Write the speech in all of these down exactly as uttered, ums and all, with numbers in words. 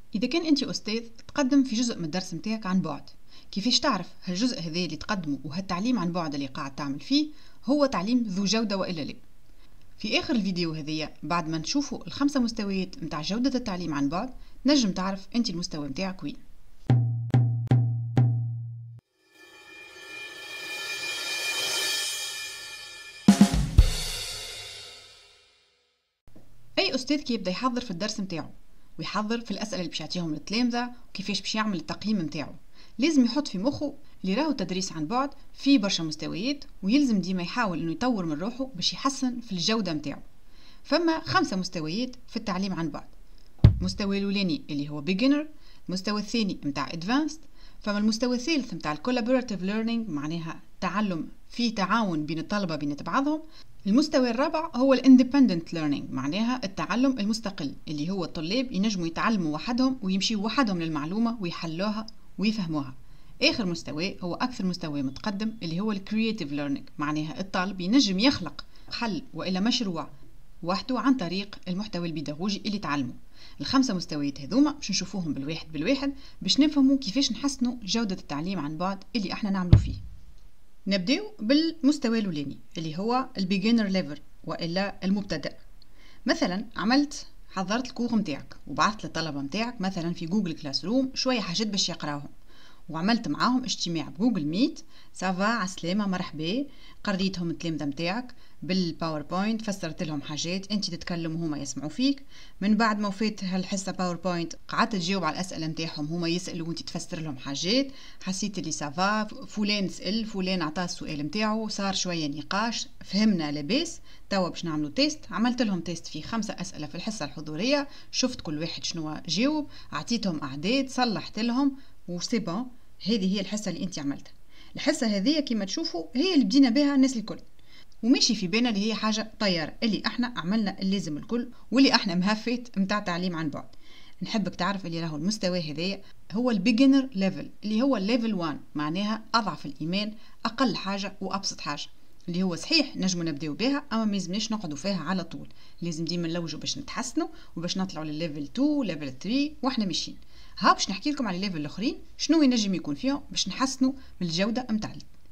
إذا كان أنت أستاذ تقدم في جزء من الدرس متاعك عن بعد، كيفاش تعرف هالجزء هذا اللي تقدمه وهالتعليم عن بعد اللي قاعد تعمل فيه هو تعليم ذو جودة وإلا لا؟ في آخر الفيديو هذية بعد ما نشوفوا الخمسة مستويات متاع جودة التعليم عن بعد نجم تعرف أنت المستوى متاعك وين. أي أستاذ كي يبدأ يحضر في الدرس متاعه ويحضر في الأسئلة اللي باش يعطيهم للتلامذة وكيفاش باش يعمل التقييم متاعه، لازم يحط في مخه اللي راهو التدريس عن بعد فيه برشا مستويات، ويلزم ديما يحاول انه يطور من روحه باش يحسن في الجودة متاعه. فما خمسة مستويات في التعليم عن بعد. مستوى الاولاني اللي هو beginner، المستوى الثاني متاع advanced، فما المستوى الثالث متاع collaborative learning معناها تعلم فيه تعاون بين الطلبة بين بعضهم. المستوى الرابع هو الاندبندنت ليرنينج معناها التعلم المستقل اللي هو الطلاب ينجموا يتعلموا وحدهم ويمشيوا وحدهم للمعلومة ويحلوها ويفهموها. آخر مستوى هو أكثر مستوى متقدم اللي هو الكرياتيف ليرنينج معناها الطالب ينجم يخلق حل وإلا مشروع وحده عن طريق المحتوى البيداغوجي اللي تعلمه. الخمسة مستويات هذوما باش نشوفوهم بالواحد بالواحد باش نفهموا كيفاش نحسنوا جودة التعليم عن بعد اللي احنا نعملوا فيه. نبداو بالمستوى الاولاني اللي هو البيجنر ليفل والا المبتدئ. مثلا عملت حضرت الكور نتاعك وبعثت للطلبه نتاعك مثلا في جوجل كلاس روم شويه حاجات باش يقراوهم، وعملت معاهم اجتماع بجوجل ميت. سافا عسلامه مرحبا، قريتهم التلامذه نتاعك بالباوربوينت، فسرت لهم حاجات، انت تتكلم وهما يسمعوا فيك. من بعد ما وفيت هالحصه باوربوينت قعدت تجاوب على الاسئله نتاعهم، هما يسالوا وانت تفسر لهم حاجات. حسيت اللي سافا، فلان سال، فلان عطاه السؤال نتاعو، صار شويه نقاش، فهمنا لاباس. توا باش نعملوا تيست. عملت لهم تيست في خمسه اسئله في الحصه الحضوريه، شفت كل واحد شنو جاوب، اعطيتهم اعداد، صلحت لهم وسي بون. هذه هي الحصه اللي انت عملتها. الحصه هذه كما تشوفوا هي اللي بدينا بها الناس الكل، وماشي في بالنا اللي هي حاجه طياره، اللي احنا عملنا اللازم الكل واللي احنا مهفت متاع تعليم عن بعد. نحبك تعرف اللي راهو المستوى هذايا هو البيجنر ليفل اللي هو الليفل واحد معناها اضعف الايمان، اقل حاجه وابسط حاجه، اللي هو صحيح نجمو نبداو بها اما ما لازمناش نقعدوا فيها على طول، لازم ديما نلوجوا باش نتحسنوا وباش نطلعوا للليفل اثنين ليفل ثلاثة واحنا ماشيين. ها باش نحكي لكم على الليفل الاخرين شنو ينجم يكون فيهم باش نحسنوا من الجوده نتاع.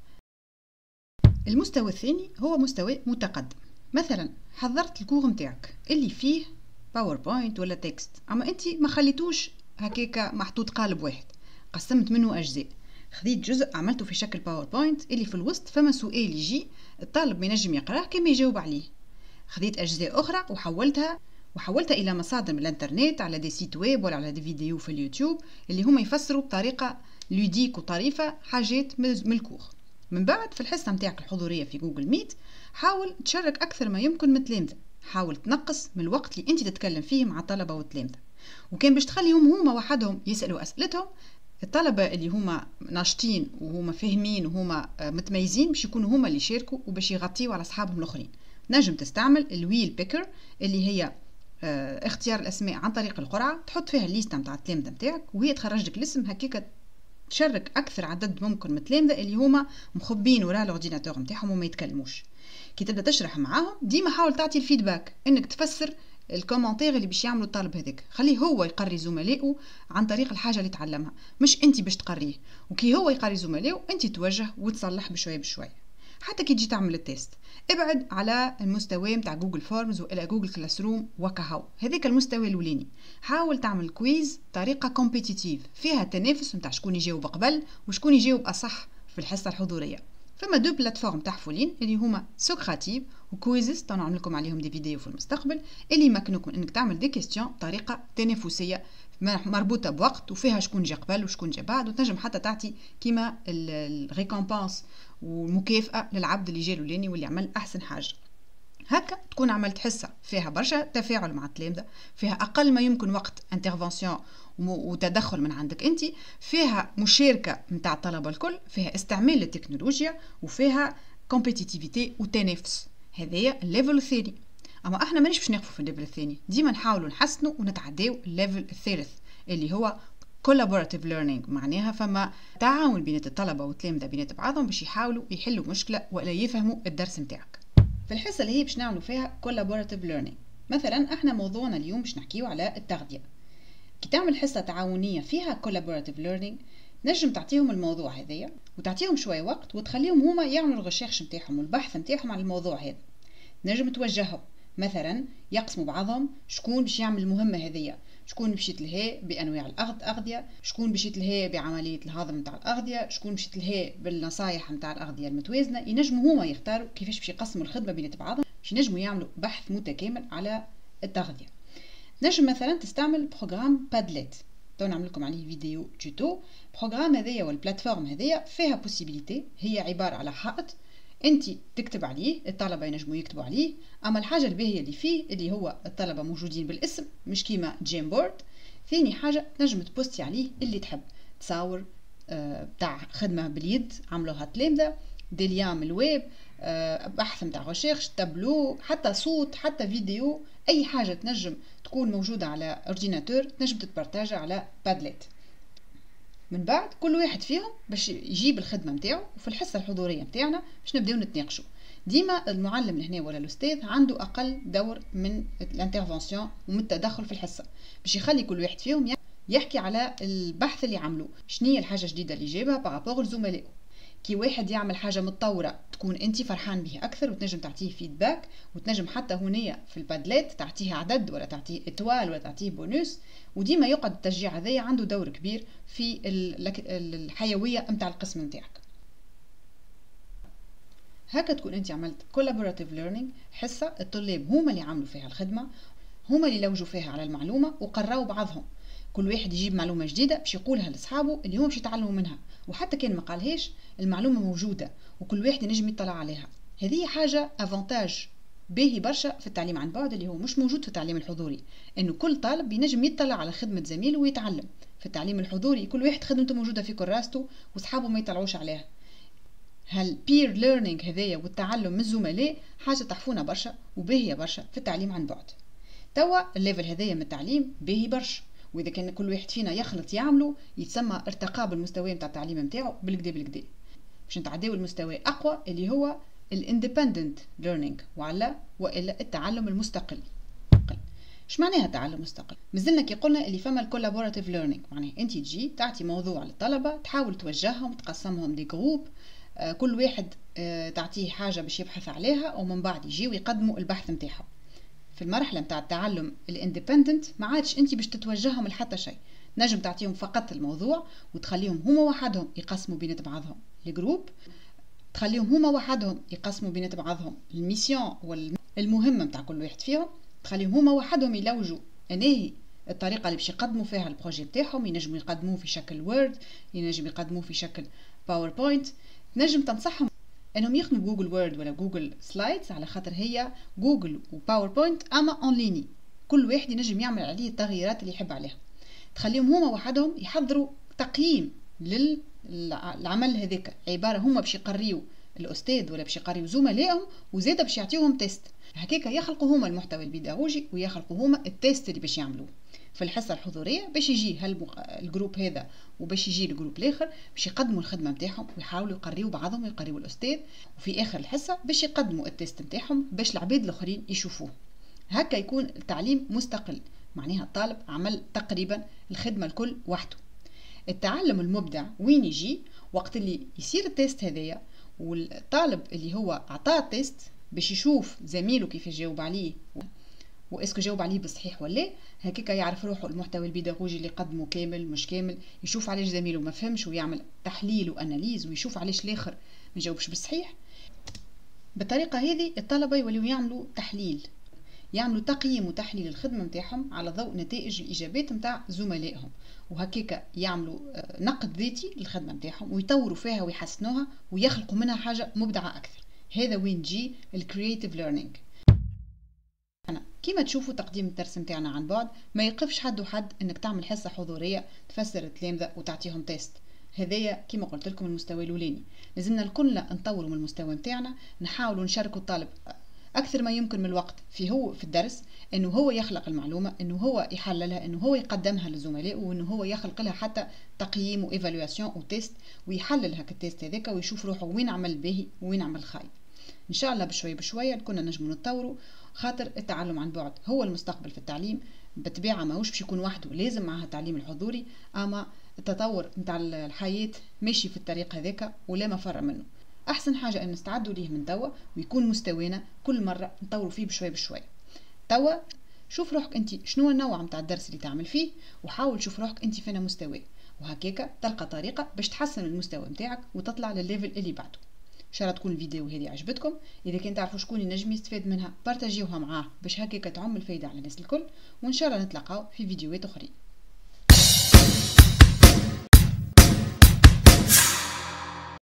المستوى الثاني هو مستوى متقدم. مثلا حضرت الكور نتاعك اللي فيه باوربوينت ولا تكست، اما انت ما خليتوش هكاكا محطوط قالب واحد، قسمت منه اجزاء. خذيت جزء عملته في شكل باوربوينت اللي في الوسط فما سؤال يجي الطالب ما ينجم يقراه كما يجاوب عليه. خذيت اجزاء اخرى وحولتها وحولتها الى مصادر من الانترنت على دي سيت ويب ولا على دي فيديو في اليوتيوب اللي هما يفسروا بطريقه لوديك وطريفه حاجات من الكور. من بعد في الحصه نتاعك الحضوريه في جوجل ميت حاول تشارك اكثر ما يمكن من التلامذه، حاول تنقص من الوقت اللي انت تتكلم فيه مع الطلبه والتلامذه، وكان باش تخليهم هما وحدهم يسالوا اسئلتهم. الطلبه اللي هما ناشطين وهما فاهمين وهما متميزين باش يكونوا هما اللي يشاركوا وباش يغطيوا على اصحابهم الاخرين. نجم تستعمل الويل بيكر اللي هي اه اختيار الاسماء عن طريق القرعه، تحط فيها الليسته نتاع التلامذه نتاعك وهي تخرج لك الاسم، هكاك تشارك اكثر عدد ممكن من التلامذه اللي هما مخبين وراء الاورديناتور نتاعهم وما يتكلموش. كي تبدا تشرح معاهم ديما حاول تعطي الفيدباك، انك تفسر الكومنتير اللي باش يعملوا الطالب هذاك، خليه هو يقري زملائه عن طريق الحاجه اللي تعلمها، مش انت باش تقريه. وكي هو يقري زملائه انت توجه وتصلح بشويه بشويه. حتى كي تجي تعمل التيست ابعد على المستوى متاع جوجل فورمز والى جوجل كلاس روم وكهو، هذاك المستوى الاولاني. حاول تعمل كويز طريقه كومبيتيتيف فيها تنافس متاع شكون يجاوب قبل وشكون يجاوب اصح في الحصه الحضوريه. فما دو بلاتفورم تحفلين اللي هما سوكراتيف وكويزز، نعمل لكم عليهم دي فيديو في المستقبل، اللي يمكنوك انك تعمل دي كيستيون بطريقه تنافسيه مربوطه بوقت وفيها شكون جا قبل وشكون جا بعد، وتنجم حتى تعطي كيما الريكompense والمكافاه للعبد اللي جا الاولاني واللي عمل احسن حاجه. هكا تكون عملت حصه فيها برشا تفاعل مع التلامذه، فيها اقل ما يمكن وقت انترفنسيون وتدخل من عندك انت، فيها مشاركه نتاع الطلبه الكل، فيها استعمال للتكنولوجيا، وفيها كومبيتيتيفيتي وتنافس. هذايا الليفل الثاني. اما احنا مانيش باش نقفوا في الليفل الثاني، ديما نحاولوا نحسنوا ونتعداو الليفل الثالث اللي هو collaborative learning معناها فما تعاون بين الطلبه والتلامذه بين بعضهم باش يحاولوا يحلوا مشكله ولا يفهموا الدرس نتاعك. في الحصه اللي هي باش نعملوا فيها collaborative learning مثلا احنا موضوعنا اليوم باش نحكيو على التغذيه. كي تعمل حصة تعاونية فيها collaborative learning نجم تعطيهم الموضوع هذايا وتعطيهم شوية وقت وتخليهم هما يعملوا الغشاش متاعهم والبحث متاعهم عن الموضوع هذا. نجم توجههم مثلا يقسموا بعضهم شكون باش يعمل المهمة هذيا، شكون باش يتلهي بانواع الاغذيه، شكون باش يتلهي بعمليه الهضم نتاع الاغذيه، شكون باش يتلهي بالنصايح نتاع الاغذيه المتوازنه. ينجموا هما يختاروا كيفاش باش يقسموا الخدمه بين بعضهم باش ينجموا يعملوا بحث متكامل على التغذيه. نجم مثلا تستعمل بروغرام بادليت، تو نعمل لكم عليه فيديو توتو. بروغرام هذايا والبلاتفورم هذايا فيها بوسيبيليتي، هي عباره على حائط انت تكتب عليه، الطلبه ينجموا يكتبوا عليه. اما الحاجه الباهيه اللي فيه اللي هو الطلبه موجودين بالاسم مش كيما جيم بورد. ثاني حاجه نجم تبوستي عليه اللي تحب، تصاور بتاع آه خدمه باليد عملوها تلامذه، دي ليام الويب، آه بحث نتاع ريشيرش، تابلو، حتى صوت، حتى فيديو، اي حاجه تنجم تكون موجوده على اورديناتور تنجم تتبارتاجها على بادليت. من بعد كل واحد فيهم باش يجيب الخدمه نتاعو، وفي الحصه الحضوريه نتاعنا باش نبداو نتناقشوا. ديما المعلم لهنا ولا الاستاذ عنده اقل دور من الانترفونسيون ومن التدخل في الحصه، باش يخلي كل واحد فيهم يحكي على البحث اللي عملوه، شنية الحاجه الجديده اللي جابها بارابور لزملائه. كي واحد يعمل حاجه متطوره تكون انت فرحان به اكثر وتنجم تعطيه فيدباك، وتنجم حتى هنا في البادليت تعطيه عدد ولا تعطيه اتوال ولا تعطيه بونوس. وديما يقعد التشجيع هذايا عنده دور كبير في الحيويه نتاع القسم نتاعك. هكا تكون انت عملت collaborative learning، حصه الطلاب هما اللي عملوا فيها الخدمه، هما اللي لوجوا فيها على المعلومه وقراوا بعضهم. كل واحد يجيب معلومه جديده باش يقولها لاصحابه اللي هما باش يتعلموا منها، وحتى كان ما قالهاش المعلومه موجوده وكل واحد ينجم يطلع عليها. هذه حاجه افونتاج باهي برشا في التعليم عن بعد اللي هو مش موجود في التعليم الحضوري، انه كل طالب ينجم يطلع على خدمه زميله ويتعلم. في التعليم الحضوري كل واحد خدمته موجوده في كراسته واصحابه ما يطلعوش عليها. هال peer learning هذايا والتعلم من الزملاء حاجه تحفونا برشا وباهيه برشا في التعليم عن بعد. توا الليفل هذايا من التعليم باهي برشا، واذا كان كل واحد فينا يخلط يعملو يتسمى ارتقاء بالمستوى نتاع التعليم نتاعو بالكدا بالكدا، باش نتعداو المستوى اقوى اللي هو الاندبندنت ليرنينج وعلى والا التعلم المستقل. اش معناها التعلم مستقل؟ مازلنا كي قلنا اللي فما الكولابوراتيف ليرنينج، معناها انت تجي تعطي موضوع للطلبه تحاول توجههم تقسمهم دي جروب، آه كل واحد آه تعطيه حاجه باش يبحث عليها ومن بعد يجيو يقدموا البحث نتاعهم. في المرحله نتاع التعلم الاندبندنت ما عادش انت باش تتوجههم لحتى شيء، نجم تعطيهم فقط الموضوع وتخليهم هما وحدهم يقسموا بين بعضهم الجروب، تخليهم هما وحدهم يقسموا بين بعضهم الميسيون والمهمه نتاع كل واحد فيهم، تخليهم هما وحدهم يلوجوا انهي الطريقه اللي باش يقدموا فيها البروجي نتاعهم. ينجموا يقدموه في شكل وورد، ينجم يقدموه في شكل باوربوينت. نجم تنصحهم انهم يخدموا جوجل وورد ولا جوجل سلايدز على خاطر هي جوجل وباوربوينت اما اون ليني، كل واحد ينجم يعمل عليه التغييرات اللي يحب عليها. تخليهم هما وحدهم يحضروا تقييم للعمل هذاك، عباره هما باش يقريوا الاستاذ ولا باش يقريوا زملائهم وزاده باش يعطيوهم تيست. هكاك يخلقوا هما المحتوى البيداغوجي ويخلقوا هما التيست اللي باش يعملوه في الحصه الحضوريه، باش يجي هالجروب هذا وباش يجي الجروب الاخر باش يقدموا الخدمه نتاعهم ويحاولوا يقريوا بعضهم ويقريوا الاستاذ، وفي اخر الحصه باش يقدموا التيست نتاعهم باش العباد الاخرين يشوفوه. هكا يكون التعليم مستقل، معناها الطالب عمل تقريبا الخدمه الكل وحده. التعلم المبدع وين يجي؟ وقت اللي يصير التيست هذايا والطالب اللي هو عطاه التيست باش يشوف زميله كيف يجاوب عليه واسكو جاوب عليه بصحيح ولا، هكاك يعرف روحه المحتوى البيداغوجي اللي قدمه كامل مش كامل، يشوف علاش زميله ما فهمش ويعمل تحليل واناليز ويشوف علاش الاخر ما جاوبش بالصحيح. بالطريقه هذه الطلبه يوليو يعملوا تحليل، يعملوا تقييم وتحليل الخدمه نتاعهم على ضوء نتائج الاجابات نتاع زملائهم، وهكاك يعملوا نقد ذاتي للخدمه نتاعهم ويطوروا فيها ويحسنوها ويخلقوا منها حاجه مبدعه اكثر. هذا وين جي الكرياتيف ليرنينج. أنا كيما تشوفوا تقديم الدرس نتاعنا عن بعد ما يقفش حد وحد انك تعمل حصه حضوريه تفسر التلامذه وتعطيهم تيست. هذايا كيما قلت لكم المستوى الاولاني، لازمنا الكل نطوروا من المستوى نتاعنا، نحاولوا نشاركوا الطالب اكثر ما يمكن من الوقت في هو في الدرس، انه هو يخلق المعلومه، انه هو يحللها، انه هو يقدمها لزملائه، وانه هو يخلق لها حتى تقييم وايفالواسيون وتيست ويحلل هكا التيست هذاك ويشوف روحه وين عمل باهي وين عمل خايب. ان شاء الله بشويه بشويه كنا نجموا نتطوروا، خاطر التعلم عن بعد هو المستقبل في التعليم. بالطبيعه ماهوش باش يكون وحده، لازم معها التعليم الحضوري، اما التطور نتاع الحياه ماشي في الطريق هذاك ولا مفر منه. احسن حاجه ان نستعدوا ليه من توا ويكون مستوانا كل مره نطوروا فيه بشوي بشوي. توا شوف روحك انت شنو النوع نتاع الدرس اللي تعمل فيه، وحاول شوف روحك انت فين مستوى، وهكاك تلقى طريقه باش تحسن المستوى نتاعك وتطلع للليفل اللي بعده. ان شاء الله تكون الفيديو هذه عجبتكم. اذا كان تعرفوا شكون ينجم يستفاد منها بارتاجيوها معاه باش هكاك تعم الفايده على الناس الكل، وان شاء الله نتلاقاو في فيديوهات اخرين.